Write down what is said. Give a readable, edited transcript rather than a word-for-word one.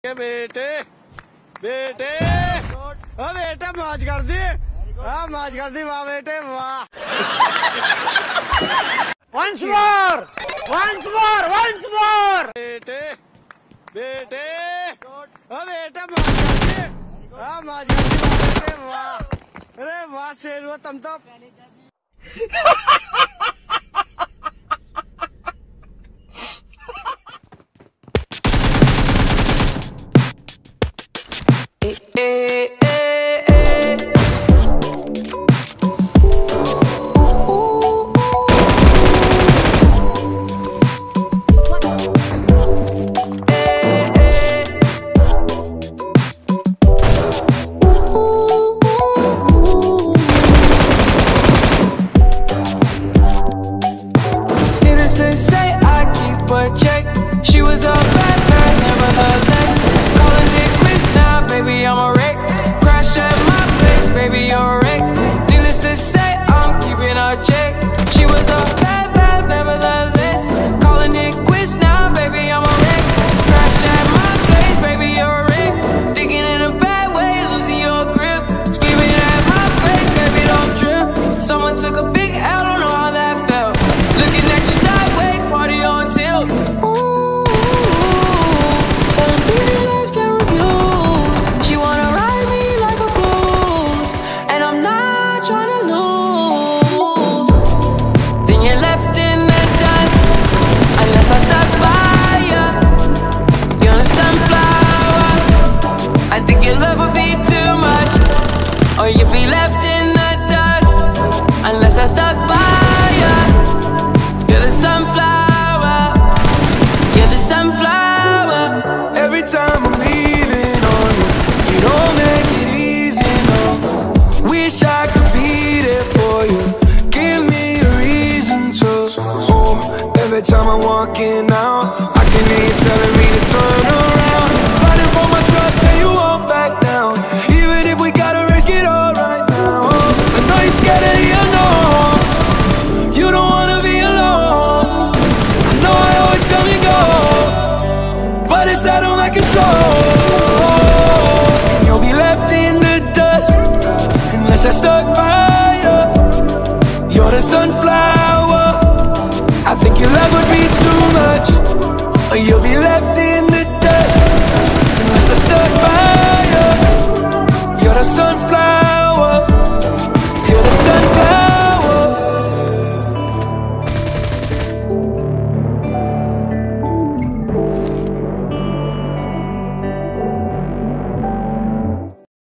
के बेटे बेटे ओ बेटा मौज कर दी। हाँ मौज कर दी वाह बेटे वाह। once more बेटे बेटे ओ बेटा मौज कर दी। हाँ मौज कर दी वाह बेटे वाह। अरे वाह शेर हो तुम तो। She was a bad bad, nevertheless. Calling it quits now, baby, I'm a wreck. Crash at my place, baby, you're a wreck. Needless to say, I'm keeping a check. She was a bad bad, nevertheless. Calling it quits now, baby, I'm a wreck. Crash at my place, baby, you're a wreck. Thinking in a bad way, losing your grip. Screaming at my face, baby, don't trip. Someone took a big L, don't know how that felt. Looking at you sideways, party on tilt. I think your love would be too much, or you'd be left in the dust, unless I stuck by ya. You're the sunflower, you're the sunflower. Every time I'm leaving on you, you don't make it easy, no. Wish I could be there for you, give me a reason to. Oh, every time I'm walking out, I can hear you telling me to turn around. Fighting for my trust and you won't back down. Even if we gotta risk it all right now. I know you're scared of the unknown, you don't wanna be alone. I know I always come and go, but it's out of my control. And you'll be left in the dust, unless I stuck by you. You're the sunflower, I think your love would be too much, or you'll be left in